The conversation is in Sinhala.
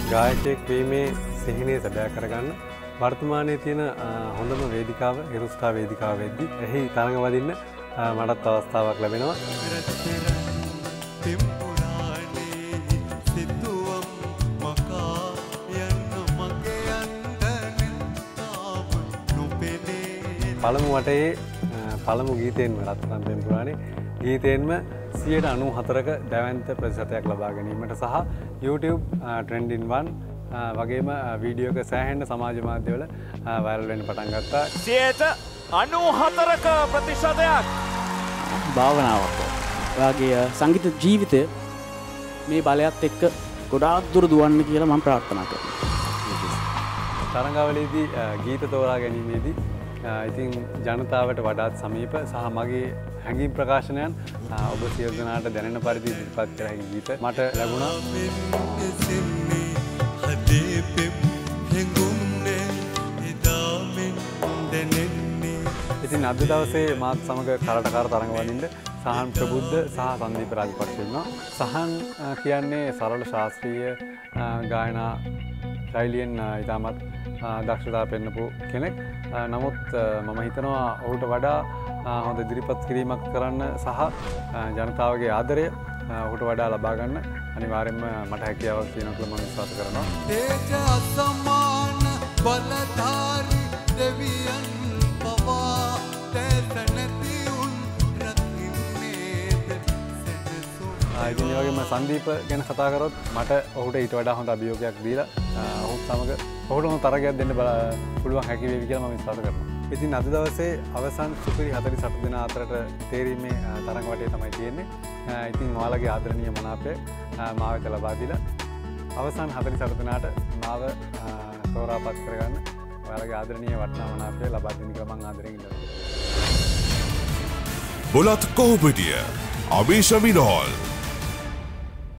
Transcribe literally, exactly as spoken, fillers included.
ගායකයෙක් වීමේ සිහිනය සැබෑ කරගන්න වර්තමානයේ තියෙන හොඳම වේදිකාව හිරුස්ටා වේදිකාව වෙද්දී එහි තරඟ වදින්න මටත් අවස්ථාවක් ලැබෙනවා. පළමු වටේ පළමු ගීතයෙන්ම රත්තරන් පෙම්පුරාණේ ගීතයෙන්ම සියයට අනූහතරක දැවැන්ත ප්‍රතිශතයක් ලබා ගැනීමට සහ YouTube Trend in One වගේම වීඩියෝක සෑහෙන්න සමාජ මාධ්‍යවල වයිරල් වෙන්න පටන් ගත්තා. සියයට අනූහතරක ප්‍රතිශතයක් භාවනාවක් වගේ සංගීත ජීවිතය මේ බලයත් එක්ක ගොඩාක් දුර දුවන්න කියලා මම ප්‍රාර්ථනා කරනවා. තරඟවලදී ගීත තෝරා ගැනීමේදී ඉතින් ජනතාවට වඩාත් සමීප සහ මගේ හැඟීම් ප්‍රකාශනයන් ඔබ සියලු දෙනාට දැනෙන පරිදි ඉදිරිපත් කර හැකි ගීත මට ලැබුණා. ඉතින් අද දවසේ මාත් සමග කරටකර තරඟ වදින්න සහන් ප්‍රබුද්ධ සහ සංදීප රාජපක්ෂ ඉන්නවා. සහන් කියන්නේ සරල ශාස්ත්‍රීය ගායනා ශෛලියෙන් ඉතාමත් දක්ෂතා පෙන්නපු කෙනෙක්. නමුත් මම හිතනවා ඔහුට වඩා හොඳ ඉදිරිපත් කිරීමක් කරන්න සහ ජනතාවගේ ආදරය ඔහුට වඩා ලබා ගන්න අනිවාර්යෙන්ම මට හැකියාවක් තියෙනවා කියලා මම විශ්වාස කරනවා. තේජ අසමාන බලධාරී දෙවියන් පවා තේසනති උන් රකින්නේද සෙනසුන්. ඉතින් ඒ වගේම සංදීප ගැන කතා කරොත් මට ඔහුට ඊට වඩා හොඳ අභියෝගයක් දීලා ඔහුත් සමග ඔහුට හොඳ තරගයක් දෙන්න පුළුවන් හැකි වේවි කියලා මම විශ්වාස කරනවා. ඉතින් අද දවසේ අවසන් සුපිරි හතළිස් අට දෙනා අතරට තේරීමේ තරඟ වටේ තමයි තියෙන්නේ. ඉතින් ඔයාලගේ ආදරණීය මනාපය මාව වෙත ලබා දීලා අවසන් හතළිස් අට දෙනාට මාව තෝරාපත් කරගන්න ඔයාලගේ ආදරණීය වටිනා මනාපය ලබා දෙන්න කියලා මම ආදරෙන් ඉල්ලනවා. බුලත් කොහොඹිටිය අමීෂ මිනෝල්